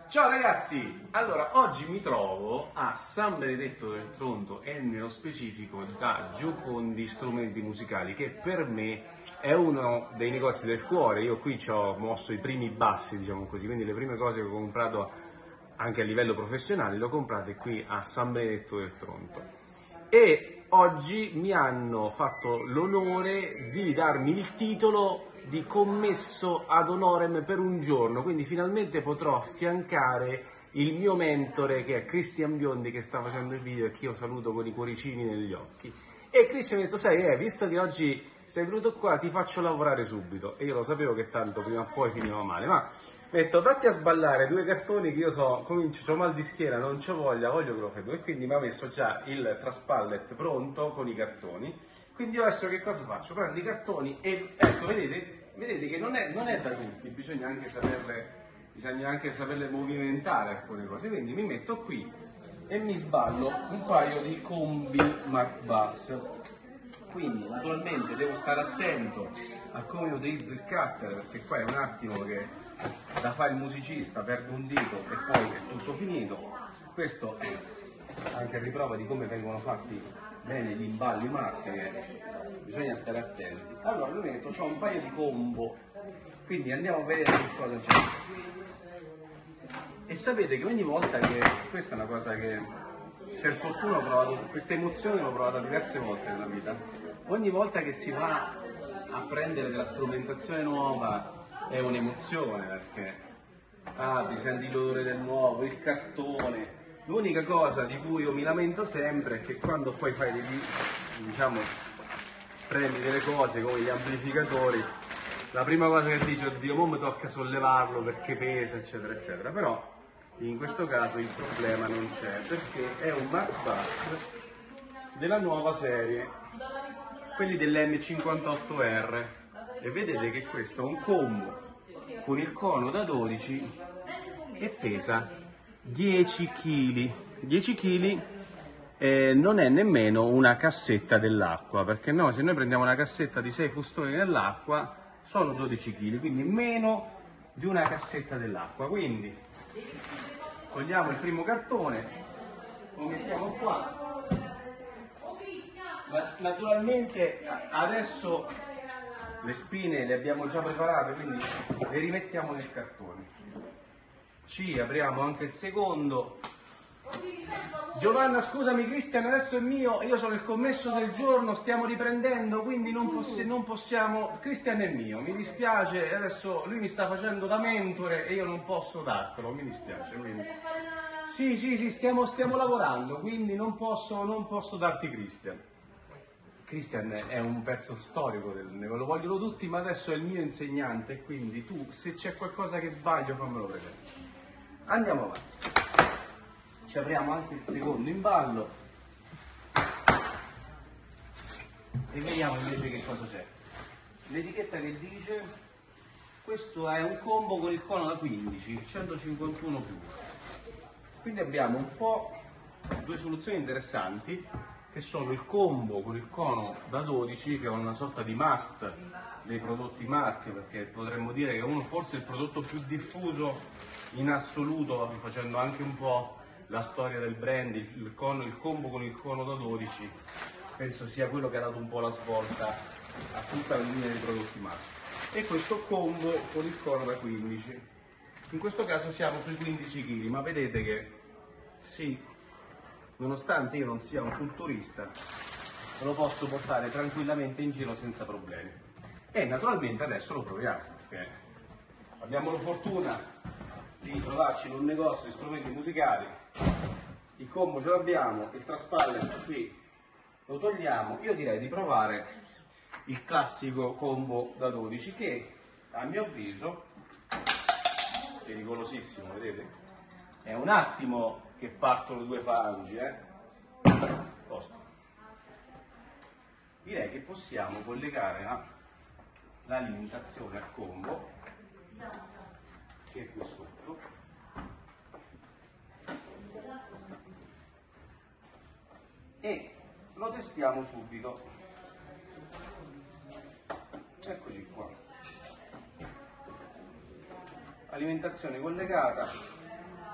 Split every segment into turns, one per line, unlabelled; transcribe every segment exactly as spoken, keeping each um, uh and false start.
Ciao ragazzi! Allora, oggi mi trovo a San Benedetto del Tronto e nello specifico da Giocondi Strumenti Musicali, che per me è uno dei negozi del cuore. Io qui ci ho mosso i primi bassi, diciamo così, quindi le prime cose che ho comprato anche a livello professionale le ho comprate qui a San Benedetto del Tronto. E oggi mi hanno fatto l'onore di darmi il titolo di commesso ad honorem per un giorno, quindi finalmente potrò affiancare il mio mentore, che è Cristian Biondi, che sta facendo il video e che io saluto con i cuoricini negli occhi. E Cristian mi ha detto: sai, eh, visto che oggi sei venuto qua, ti faccio lavorare subito. E io lo sapevo che tanto prima o poi finiva male, ma mi ha detto: vatti a sballare due cartoni che io so, comincio, ho mal di schiena, non c'ho voglia, voglio che lo fai tu. E quindi mi ha messo già il traspallet pronto con i cartoni. Quindi io adesso che cosa faccio? Prendo i cartoni e ecco, vedete, vedete che non è, non è da tutti, bisogna anche saperle, bisogna anche saperle movimentare alcune cose. Quindi mi metto qui e mi sballo un paio di combi Mark Bass. Quindi naturalmente devo stare attento a come utilizzo il cutter, perché qua è un attimo che da fare il musicista perdo un dito e poi è tutto finito. Questo è anche a riprova di come vengono fatti bene gli imballi Mark, bisogna stare attenti. Allora lui metto, c'ho un paio di combo, quindi andiamo a vedere che cosa c'è. E sapete che ogni volta che, questa è una cosa che per fortuna ho provato, questa emozione l'ho provata diverse volte nella vita, ogni volta che si va a prendere della strumentazione nuova è un'emozione, perché ah, ti senti l'odore del nuovo, il cartone. L'unica cosa di cui io mi lamento sempre è che quando poi fai dei, diciamo, prendi delle cose come gli amplificatori, la prima cosa che dici: oddio, mo mi tocca sollevarlo perché pesa, eccetera eccetera. Però in questo caso il problema non c'è, perché è un Mark Bass della nuova serie, quelli dell'M cinquantotto R, e vedete che questo è un combo con il cono da dodici e pesa dieci chili. dieci chili eh, non è nemmeno una cassetta dell'acqua, perché no, se noi prendiamo una cassetta di sei fustoni dell'acqua sono dodici chili, quindi meno di una cassetta dell'acqua. Quindi togliamo il primo cartone, lo mettiamo qua. Naturalmente adesso le spine le abbiamo già preparate, quindi le rimettiamo nel cartone. Ci apriamo anche il secondo. Giovanna, scusami Cristian, adesso è mio, io sono il commesso del giorno, stiamo riprendendo, quindi non, poss non possiamo, Cristian è mio, mi dispiace, adesso lui mi sta facendo da mentore e io non posso dartelo, mi dispiace. Quindi sì, sì, sì, stiamo, stiamo lavorando, quindi non posso, non posso darti Cristian. Cristian è un pezzo storico del negozio, lo vogliono tutti, ma adesso è il mio insegnante, quindi tu, se c'è qualcosa che sbaglio, fammelo vedere. Andiamo avanti. Ci apriamo anche il secondo imballo e vediamo invece che cosa c'è. L'etichetta che dice: questo è un combo con il cono da quindici, centocinquantuno più. Quindi abbiamo un po' due soluzioni interessanti, che sono il combo con il cono da dodici, che è una sorta di must dei prodotti Mark, perché potremmo dire che uno forse è il prodotto più diffuso in assoluto, facendo anche un po' la storia del brand. Il, cono, il combo con il cono da dodici penso sia quello che ha dato un po' la svolta a tutta la linea dei prodotti Mark. E questo combo con il cono da quindici, in questo caso siamo sui quindici chili, ma vedete che sì, nonostante io non sia un culturista, lo posso portare tranquillamente in giro senza problemi. E naturalmente adesso lo proviamo, perché abbiamo la fortuna di trovarci in un negozio di strumenti musicali. Il combo ce l'abbiamo, il traspallet qui lo togliamo. Io direi di provare il classico combo da dodici, che a mio avviso è pericolosissimo, vedete? È un attimo che partono due falangi, eh? Posto. Direi che possiamo collegare l'alimentazione al combo, che è qui sotto, e lo testiamo subito. Eccoci qua. Alimentazione collegata,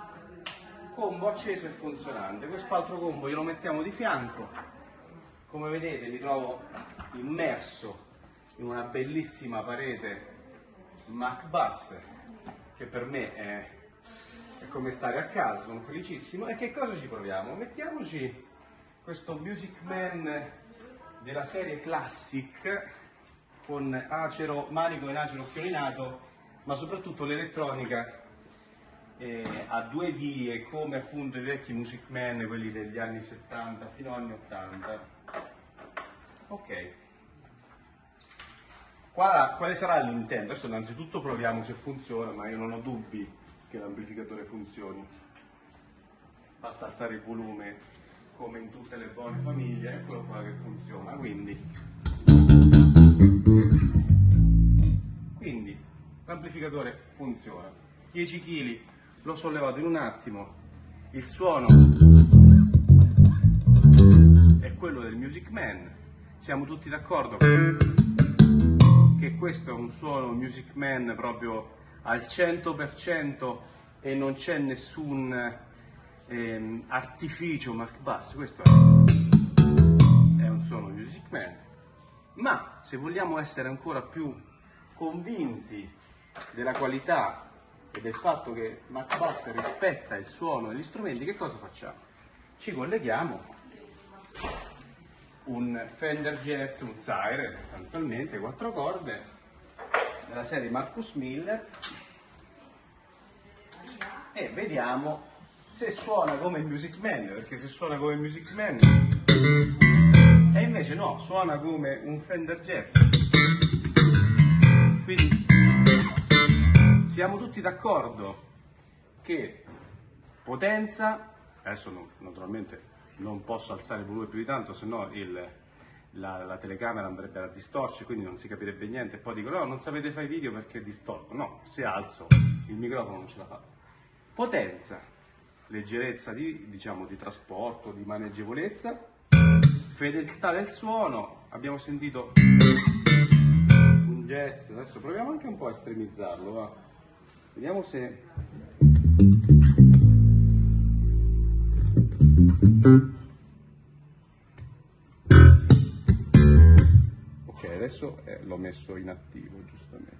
combo acceso e funzionante. Quest'altro combo glielo mettiamo di fianco. Come vedete mi trovo immerso in una bellissima parete Mac Bus, che per me è, è come stare a casa, sono felicissimo. E che cosa ci proviamo? Mettiamoci questo Music Man della serie Classic con acero, manico in acero fiorinato, ma soprattutto l'elettronica eh, a due vie, come appunto i vecchi Music Man, quelli degli anni settanta fino agli anni ottanta. Ok, Qual, quale sarà l'intento? Adesso innanzitutto proviamo se funziona, ma io non ho dubbi che l'amplificatore funzioni. Basta alzare il volume come in tutte le buone famiglie, eccolo qua che funziona. Quindi, quindi l'amplificatore funziona. dieci chili, l'ho sollevato in un attimo, il suono è quello del Music Man. Siamo tutti d'accordo che questo è un suono Music Man proprio al cento per cento e non c'è nessun ehm, artificio Mac Bus. Questo è, è un suono Music Man. Ma se vogliamo essere ancora più convinti della qualità e del fatto che Mac Bus rispetta il suono e gli strumenti, che cosa facciamo? Ci colleghiamo un Fender Jazz, un Sire, sostanzialmente quattro corde della serie Marcus Miller, e vediamo se suona come il Music Man, perché se suona come il Music Man e invece no, suona come un Fender Jazz. Quindi siamo tutti d'accordo che potenza, adesso no, naturalmente non posso alzare il volume più di tanto, se no il, la, la telecamera andrebbe a distorcere, quindi non si capirebbe niente. E poi dico, no, non sapete fare i video perché distorco. No, se alzo il microfono non ce la fa. Potenza, leggerezza di, diciamo, di trasporto, di maneggevolezza, fedeltà del suono. Abbiamo sentito un jazz, adesso proviamo anche un po' a estremizzarlo, va. Vediamo se... Ok, adesso eh, l'ho messo in attivo, giustamente.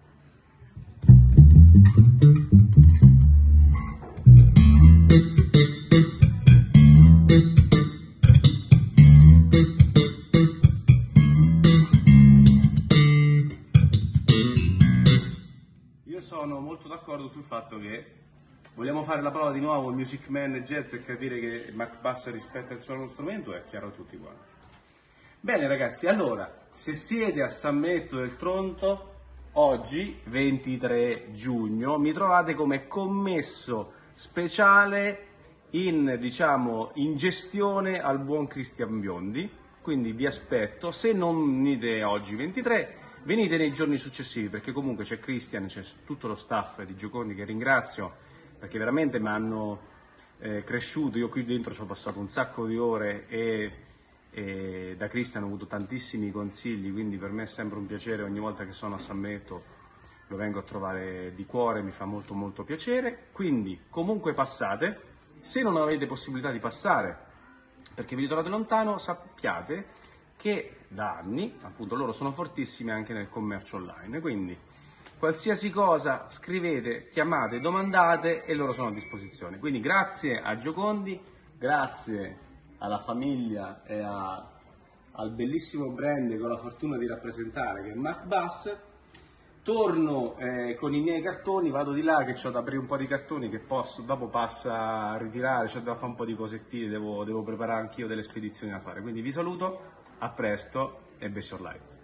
Io sono molto d'accordo sul fatto che vogliamo fare la prova di nuovo Music Man e Jazz per capire che Mac Bus rispetta il suono dello strumento, è chiaro a tutti quanti. Bene ragazzi, allora, se siete a San Benedetto del Tronto, oggi, ventitré giugno, mi trovate come commesso speciale in, diciamo, in gestione al buon Cristian Biondi, quindi vi aspetto. Se non venite oggi ventitré, venite nei giorni successivi, perché comunque c'è Cristian, c'è tutto lo staff di Giocondi che ringrazio, perché veramente mi hanno eh, cresciuto. Io qui dentro ci ho passato un sacco di ore e, e da Cristian ho avuto tantissimi consigli, quindi per me è sempre un piacere, ogni volta che sono a San Benedetto lo vengo a trovare di cuore, mi fa molto molto piacere. Quindi comunque passate, se non avete possibilità di passare perché vi trovate lontano, sappiate che da anni appunto loro sono fortissimi anche nel commercio online, quindi qualsiasi cosa scrivete, chiamate, domandate e loro sono a disposizione. Quindi grazie a Giocondi, grazie alla famiglia e a, al bellissimo brand che ho la fortuna di rappresentare, che è Mac Bus. Torno eh, con i miei cartoni, vado di là che ho da aprire un po' di cartoni che posso, dopo passa a ritirare, c'ho da fare un po' di cosettine, devo, devo preparare anch'io delle spedizioni da fare. Quindi vi saluto, a presto e Best Your Life.